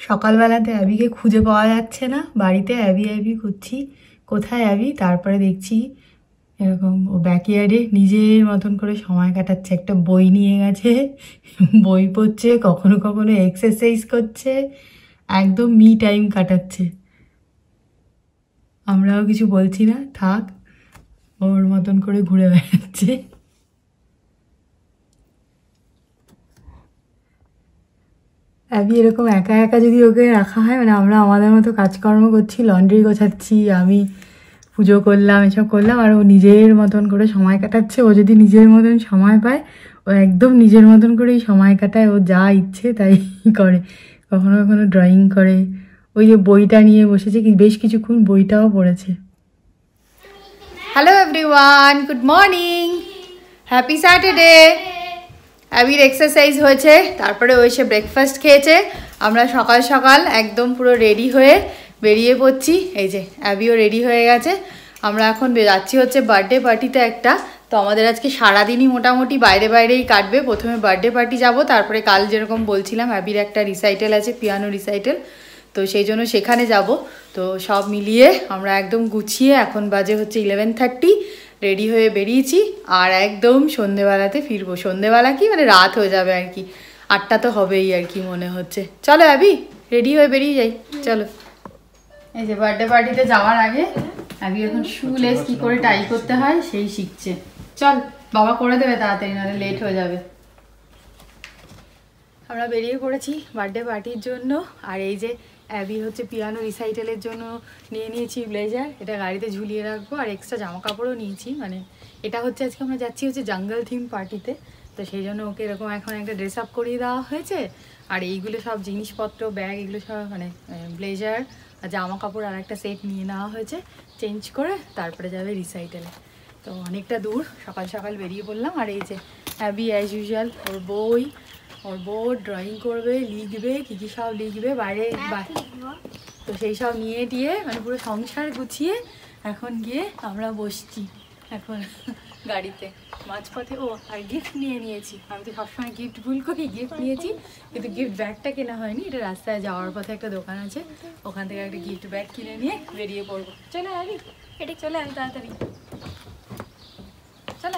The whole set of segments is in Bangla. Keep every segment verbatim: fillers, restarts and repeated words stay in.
সকালবেলাতে অ্যাবিকে খুঁজে পাওয়া যাচ্ছে না, বাড়িতে অ্যাবি অ্যাবি করছি, কোথায় অ্যাবি। তারপরে দেখছি এরকম ও ব্যাকইয়ার্ডে নিজের মতন করে সময় কাটাচ্ছে, একটা বই নিয়ে গেছে, বই পড়ছে, কখনো কখনো এক্সারসাইজ করছে, একদম মি টাইম কাটাচ্ছে। আমরাও কিছু বলছি না, থাক, ওর মতন করে ঘুরে বেড়াচ্ছে। অ্যাবি এরকম একা একা যদি ওকে রাখা হয়, মানে আমরা আমাদের মতো কাজকর্ম করছি, লন্ড্রি গোছাচ্ছি, আমি পুজো করলাম, এসব করলাম, আর ও নিজের মতন করে সময় কাটাচ্ছে। ও যদি নিজের মতন সময় পায়, ও একদম নিজের মতন করেই সময় কাটায়, ও যা ইচ্ছে তাই করে। কখনো কখনো ড্রয়িং করে, ওই যে বইটা নিয়ে বসেছে, কি বেশ কিছুক্ষণ বইটাও পড়েছে। Hello everyone, good morning, happy Saturday. অ্যাবির এক্সারসাইজ হয়েছে, তারপরে ও এসে ব্রেকফাস্ট খেয়েছে। আমরা সকাল সকাল একদম পুরো রেডি হয়ে বেরিয়ে পড়ছি। এই যে অ্যাবিও রেডি হয়ে গেছে। আমরা এখন যাচ্ছি হচ্ছে বার্থডে পার্টিতে একটা। তো আমাদের আজকে সারাদিনই মোটামুটি বাইরে বাইরেই কাটবে। প্রথমে বার্থডে পার্টি যাব, তারপরে কাল যেরকম বলছিলাম অ্যাবির একটা রিসাইটেল আছে, পিয়ানো রিসাইটেল, তো সেই জন্য সেখানে যাব। তো সব মিলিয়ে আমরা একদম গুছিয়ে, এখন বাজে হচ্ছে ইলেভেন থার্টি, রেডি হয়ে বেরিয়েছি। আর একদম সন্ধেবেলাতে ফিরবো। সন্ধেবেলা কি মানে রাত হয়ে যাবে আর কি, আটটা তো হবেই আর কি মনে হচ্ছে। চলো অ্যাবি, রেডি হয়ে বেরিয়ে যাই, চলো। এই যে বার্থডে পার্টিতে যাওয়ার আগে অ্যাবি এখন শুলেস কি করে টাই করতে হয় সেই শিখছে। চল, বাবা করে দেবে তাড়াতাড়ি, নাহলে লেট হয়ে যাবে। আমরা বেরিয়ে পড়েছি বার্থডে পার্টির জন্য। আর এই যে অ্যাবি হচ্ছে পিয়ানো রিসাইটেলের জন্য নিয়ে নিয়েছি ব্লেজার, এটা গাড়িতে ঝুলিয়ে রাখবো। আর এক্সট্রা জামা কাপড়ও নিয়েছি, মানে এটা হচ্ছে আজকে আমরা যাচ্ছি হচ্ছে জঙ্গল থিম পার্টিতে, তো সেই জন্য ওকে এরকম এখন একটা ড্রেস আপ করিয়ে দেওয়া হয়েছে। আর এইগুলো সব জিনিসপত্র, ব্যাগ, এগুলো সব মানে ব্লেজার আর জামা কাপড় আর একটা সেট নিয়ে নেওয়া হয়েছে, চেঞ্জ করে তারপরে যাবে রিসাইটেলে। তো অনেকটা দূর, সকাল সকাল বেরিয়ে পড়লাম। আর এই যে অ্যাবি অ্যাজ ইউজুয়াল ওর বই, ওর বোর্ড ড্রয়িং করবে, লিখবে, কী কী সব লিখবে বাইরে, তো সেই সব নিয়ে দিয়ে মানে পুরো সংসার গুছিয়ে এখন গিয়ে আমরা বসছি এখন গাড়িতে মাঝপথে। ও আর গিফট নিয়ে নিয়েছি, আমি তো সবসময় গিফট ভুল করি, গিফট নিয়েছি কিন্তু গিফট ব্যাগটা কেনা হয়নি। এটা রাস্তায় যাওয়ার পথে একটা দোকান আছে, ওখান থেকে একটা গিফট ব্যাগ কিনে নিয়ে বেরিয়ে পড়বো। চলে আবি, এটা চলে আবি তাড়াতাড়ি, চলে।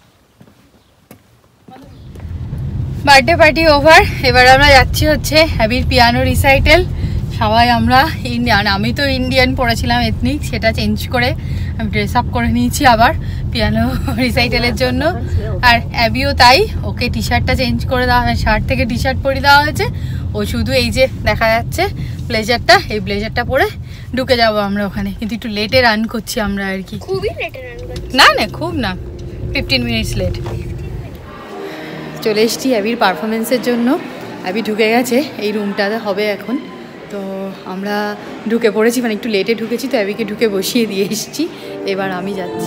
বার্থডে পার্টি ওভার, এবার আমরা যাচ্ছি হচ্ছে অ্যাবির পিয়ানো রিসাইটেল। সবাই আমরা ইন্ডিয়ান, আমি তো ইন্ডিয়ান পড়েছিলাম এথনিক, সেটা চেঞ্জ করে আমি ড্রেস আপ করে নিয়েছি আবার পিয়ানো রিসাইটেলের জন্য। আর অ্যাবিও তাই, ওকে টি শার্টটা চেঞ্জ করে দেওয়া হয়, শার্ট থেকে টি শার্ট পরে দেওয়া হয়েছে। ও শুধু এই যে দেখা যাচ্ছে ব্লেজারটা, এই ব্লেজারটা পরে ঢুকে যাবো আমরা ওখানে। কিন্তু একটু লেটে রান করছি আমরা আর কি, খুবই লেটে রান করছি। না না খুব না, ফিফটিন মিনিটস লেট। চলে এসেছি অ্যাবির পারফরমেন্সের জন্য। অ্যাবি ঢুকে গেছে, এই রুমটাতে হবে এখন। তো আমরা ঢুকে পড়েছি, মানে একটু লেটে ঢুকেছি, তো অ্যাবিকে ঢুকে বসিয়ে দিয়ে এসেছি। এবার আমি যাচ্ছি।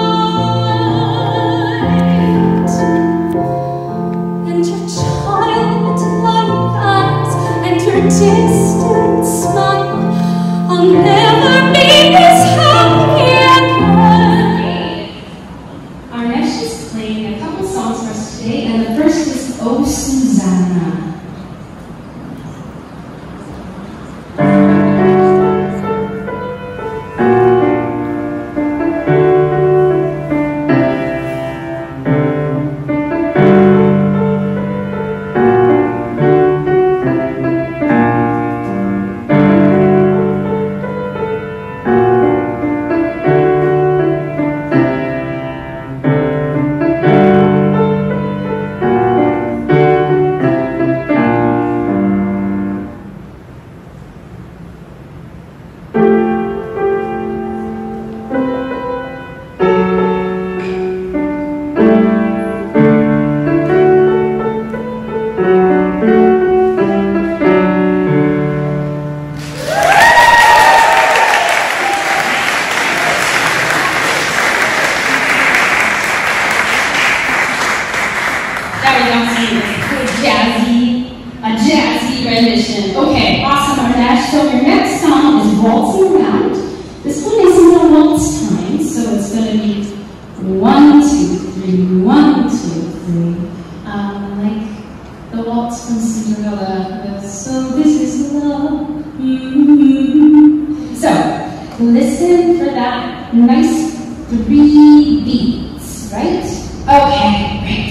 Okay, awesome, Arnash. So your next song is Waltzing Around. This one isn't a waltz time, so it's going to be one, two, three, one, two, three. Um, like the waltz from Cinderella. So this is the So, listen for that nice three beats, right? Okay, great.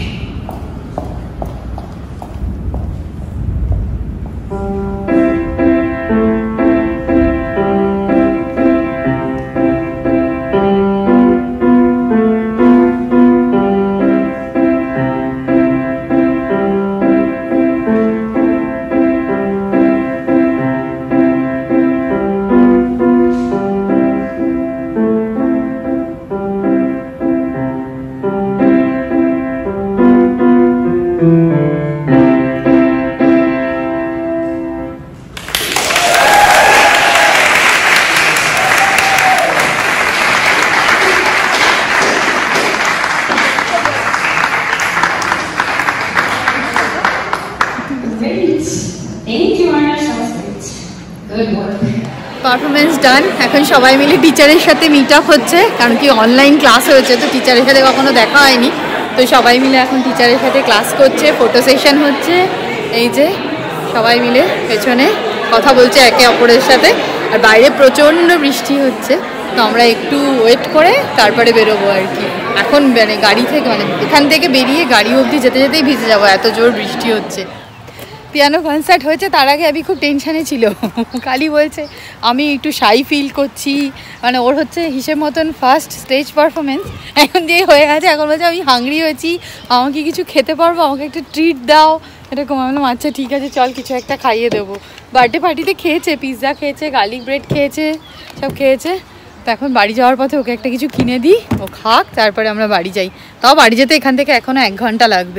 Performance done. এখন সবাই মিলে টিচারের সাথে মিট আপ হচ্ছে, কারণ কি অনলাইন ক্লাস হয়েছে তো টিচারের সাথে কখনো দেখা হয়নি, তো সবাই মিলে এখন টিচারের সাথে ক্লাস করছে, ফটো সেশন হচ্ছে। এই যে সবাই মিলে পেছনে কথা বলছে একে অপরের সাথে, আর বাইরে প্রচণ্ড বৃষ্টি হচ্ছে, তো আমরা একটু ওয়েট করে তারপরে বেরোবো আর কি। এখন মানে গাড়ি থেকে মানে এখান থেকে বেরিয়ে গাড়ি অবধি যেতে যেতেই ভিজে যাবো, এত জোর বৃষ্টি হচ্ছে। পিয়ানো কনসার্ট হয়েছে, তার আগে আমি খুব টেনশানে ছিল। কালি বলছে আমি একটু শাই ফিল করছি, মানে ওর হচ্ছে হিসেব মতন ফার্স্ট স্টেজ পারফরমেন্স এখন দিয়ে হয়ে গেছে। এখন বলছে আমি হাংরি হয়েছি, আমাকে কিছু খেতে পারবো, আমাকে একটা ট্রিট দাও, এরকম। আমি বললাম আচ্ছা ঠিক আছে চল কিছু একটা খাইয়ে দেবো। বার্থডে পার্টিতে খেয়েছে, পিৎজা খেয়েছে, গার্লিক ব্রেড খেয়েছে, সব খেয়েছে। তো এখন বাড়ি যাওয়ার পথে ওকে একটা কিছু কিনে দিই, ও খাক, তারপরে আমরা বাড়ি যাই। তাও বাড়ি যেতে এখান থেকে এখনও এক ঘন্টা লাগবে।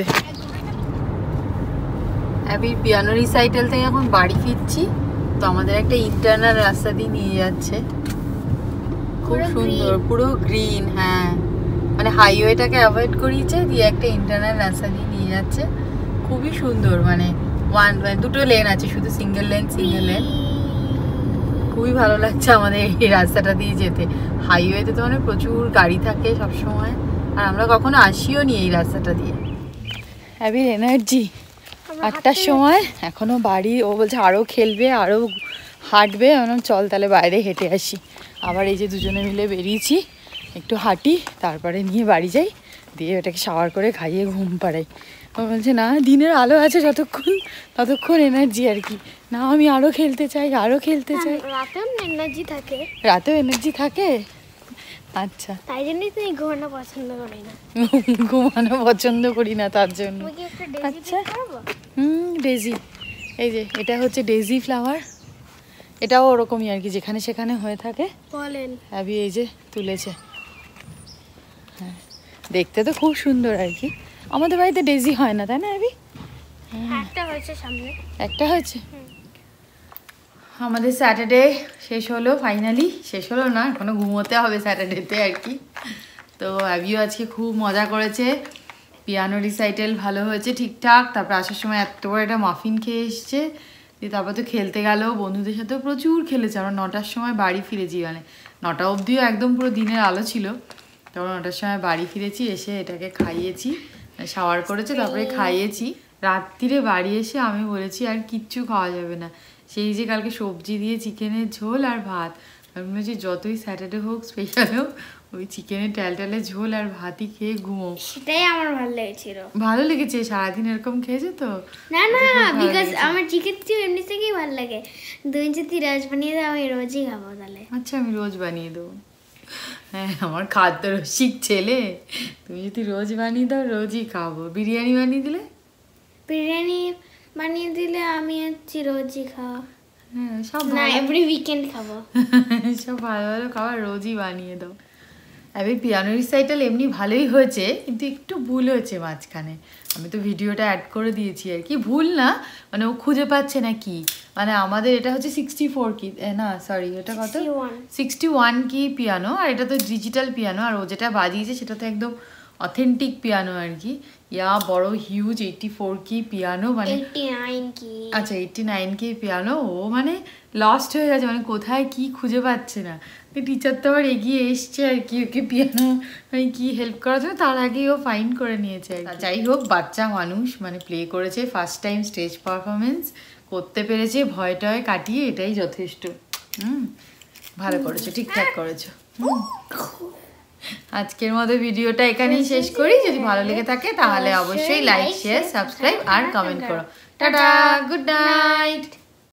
অ্যাবির পিয়ানো রিসাইটাল থেকে এখন বাড়ি ফিরছি, তো আমাদের একটা ইন্টারনাল রাস্তা দিয়ে নিয়ে যাচ্ছে, খুব সুন্দর, পুরো গ্রিন। হ্যাঁ, মানে হাইওয়েটাকে অ্যাভয়েড করিয়েছে, দিয়ে একটা ইন্টারনাল রাস্তা দিয়ে নিয়ে যাচ্ছে, খুবই সুন্দর। মানে ওয়ান দুটো লেন আছে, শুধু সিঙ্গেল লেন সিঙ্গেল লেন খুবই ভালো লাগছে আমাদের এই রাস্তাটা দিয়ে যেতে। হাইওয়েতে তো মানে প্রচুর গাড়ি থাকে সবসময়, আর আমরা কখনো আসিও নি এই রাস্তাটা দিয়ে। অ্যাবির এনার্জি আটটার সময়, এখনো বাড়ি। ও বলছে আরও খেলবে, আরও হাঁটবে। আমি চল তাহলে বাইরে হেঁটে আসি। আবার এই যে দুজনে মিলে বেরিয়েছি, একটু হাঁটি, তারপরে নিয়ে বাড়ি যাই, দিয়ে ওটাকে শাওয়ার করে খাইয়ে ঘুম পাড়াই। ও বলছে না দিনের আলো আছে যতক্ষণ ততক্ষণ এনার্জি আর কি, না আমি আরও খেলতে চাই, আরও খেলতে চাই। রাতেও এনার্জি থাকে, রাতেও এনার্জি থাকে। আচ্ছা, তাই জন্যই তো ঘুমানো পছন্দ করি না। ঘুমানো পছন্দ করি না তার জন্য। আচ্ছা, হুম ডেজি, এই যে এটা হচ্ছে ডেজি ফ্লাওয়ার, এটাও ওরকমই আর কি, যেখানে সেখানে হয়ে থাকে। বলেন অ্যাবি এই যে তুলেছে। হ্যাঁ, দেখতে তো খুব সুন্দর আর কি। আমাদের বাড়িতে ডেজি হয় না, তাই না অ্যাবি? একটা হয়েছে সামনে, একটা হয়েছে। আমাদের স্যাটারডে শেষ হলো, ফাইনালি শেষ হলো না, এখনো ঘুমোতে হবে স্যাটারডেতে আর কি। তো অ্যাবিও আজকে খুব মজা করেছে, পিয়ানো রিসাইটাল ভালো হয়েছে ঠিকঠাক। তারপর আসার সময় এত বড় একটা মাফিন খেয়ে এসছে, দিয়ে তারপর তো খেলতে গেল, বন্ধুদের সাথেও প্রচুর খেলেছে। আমরা নটার সময় বাড়ি ফিরেছি, মানে নটা অবধিও একদম পুরো দিনের আলো ছিল। তারপর নটার সময় বাড়ি ফিরেছি, এসে এটাকে খাইয়েছি, শাওয়ার করেছে, তারপরে খাইয়েছি। রাত্রিরে বাড়ি এসে আমি বলেছি আর কিচ্ছু খাওয়া যাবে না, সেই যে কালকে সবজি দিয়ে চিকেনের ঝোল আর ভাত। আমি বলছি যতই স্যাটারডে হোক স্পেশাল হোক, ওই চিকেনের ট্যালটালে ঝোল আর ভাতই খেয়ে ঘুমো। সেটাই আমার ভালো লেগেছিল। ভালো লেগেছে, সারাদিন এরকম খেয়েছে তো। না না, বিকজ আমার চিকেন তো এমনি থেকেই ভালো লাগে। দুই যদি রোজ বানিয়ে দাও আমি রোজই খাবো তাহলে। আচ্ছা আমি রোজ বানিয়ে দেবো। হ্যাঁ, আমার খাদ্য রসিক ছেলে, তুমি যদি রোজ বানিয়ে দাও রোজই খাবো। বিরিয়ানি বানিয়ে দিলে? বিরিয়ানি বানিয়ে দিলে আমি হচ্ছি রোজই খাওয়া। হ্যাঁ, সব না এভরি উইকেন্ড খাবো। সব ভালো ভালো খাবার রোজই বানিয়ে দাও। আমি পিয়ানো রিসাইটাল এমনি ভালোই হয়েছে, কিন্তু একটু ভুল হয়েছে মাঝখানে। আমি তো ভিডিওটা অ্যাড করে দিয়েছি আর কি, ভুল না মানে ও খুঁজে পাচ্ছে না কি, মানে আমাদের এটা হচ্ছে সিক্সটি ফোর কি না সরি এটা কত সিক্সটি ওয়ান কি পিয়ানো, আর এটা তো ডিজিটাল পিয়ানো, আর ও যেটা বাজিয়েছে সেটা তো একদম অথেন্টিক পিয়ানো আর কি। ইয়া বড় huge eighty four key piano, মানে আচ্ছা এইটটি নাইন কি পিয়ানো। ও মানে লস্ট হয়ে গেছে, মানে কোথায় কি খুঁজে পাচ্ছে না। টিচার তো আবার এগিয়ে এসছে আর কি ওকে পিয়ানো মানে কি হেল্প করার জন্য, তার আগেই ও ফাইন করে নিয়েছে আর যাই হোক বাচ্চা মানুষ মানে প্লে করেছে, ফার্স্ট টাইম স্টেজ পারফরমেন্স করতে পেরেছি, ভয়টয় কাটিয়ে এটাই যথেষ্ট। হুম, ভালো করেছো, ঠিকঠাক করেছো। হুম, আজকের মতো ভিডিওটা এখানেই শেষ করি। যদি ভালো লেগে থাকে তাহলে অবশ্যই লাইক, শেয়ার, সাবস্ক্রাইব আর কমেন্ট করো। Tata, good night.